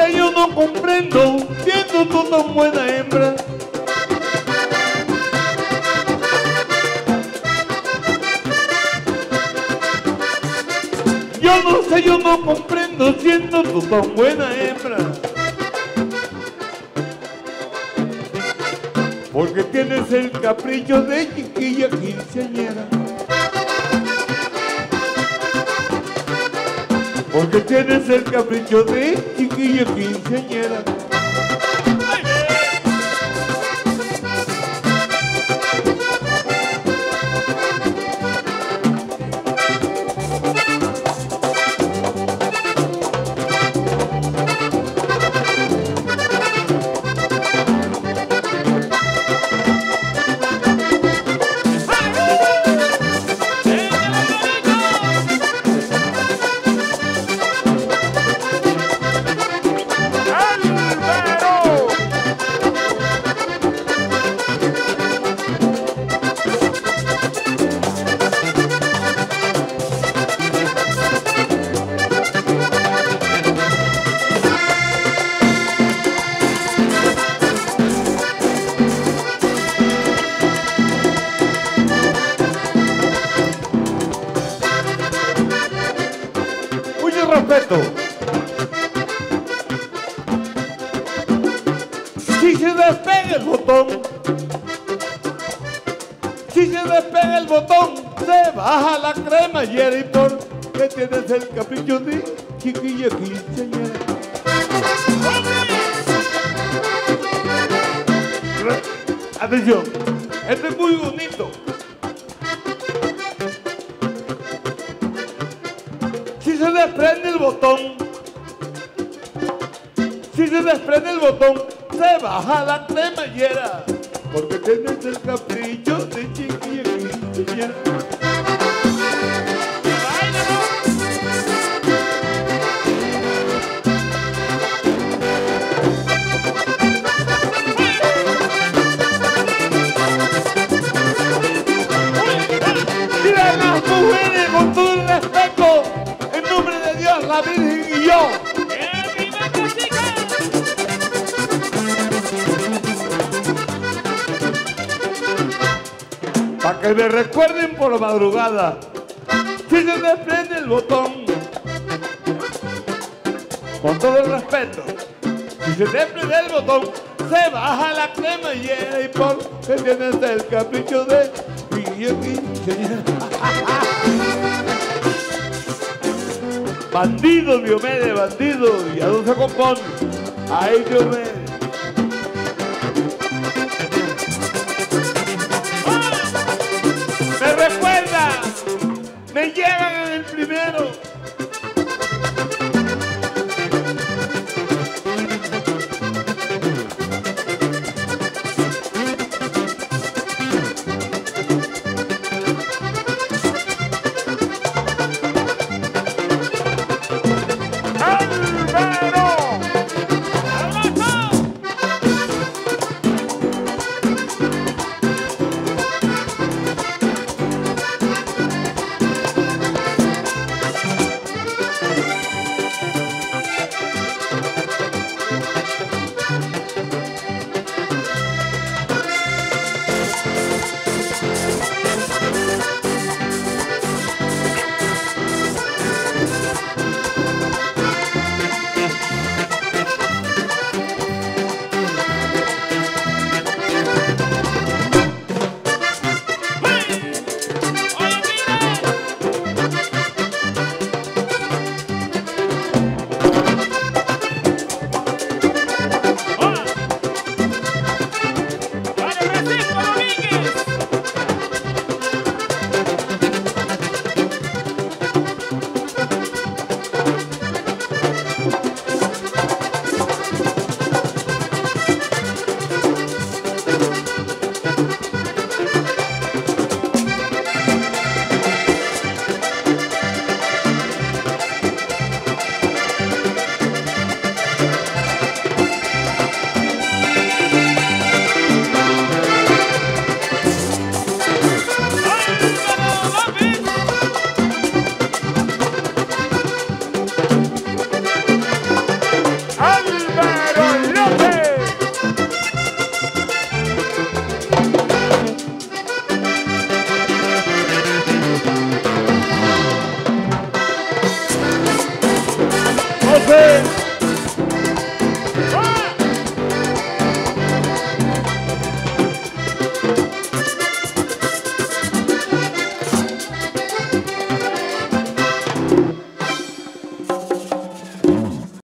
sé, yo no comprendo, siendo tú tan buena hembra. Yo no sé, yo no comprendo, siendo tú tan buena hembra. Porque tienes el capricho de chiquilla quinceañera. Porque tienes el capricho de chiquilla quinceañera. Respeto. Si se despega el botón, si se despega el botón, se baja la cremallera y porque tienes el capricho de chiquilla quinceañera. Atención, esto es muy bonito. Si se desprende el botón, si se desprende el botón, se baja la cremallera, porque tienes el capricho de chiquilla quinceañera. Mira las mujeres con todo el respeto, en nombre de Dios, la Virgen y yo. Para que me recuerden por la madrugada, si se desprende el botón, con todo el respeto, si se desprende el botón, se baja la cremallera y porque tienes el capricho de quinceañera. Bandido, Diomedes, bandido, y a dónde se compone. Ay, Diomedes.